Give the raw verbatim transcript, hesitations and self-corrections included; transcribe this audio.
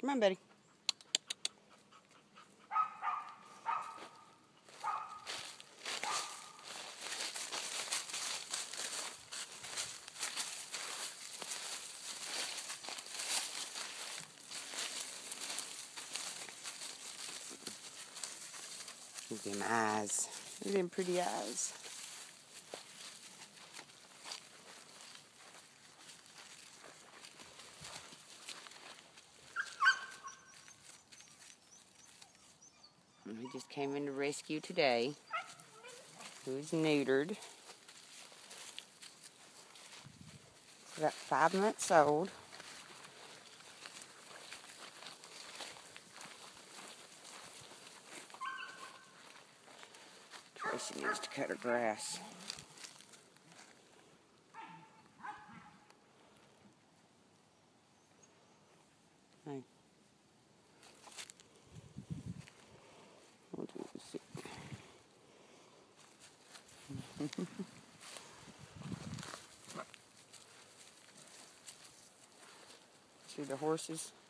Come on, buddy. Look at them eyes. Look at them pretty eyes. He just came in to rescue today. Who's neutered. He's about five months old. Tracy needs to cut her grass. Hey. We'll do this. See the horses?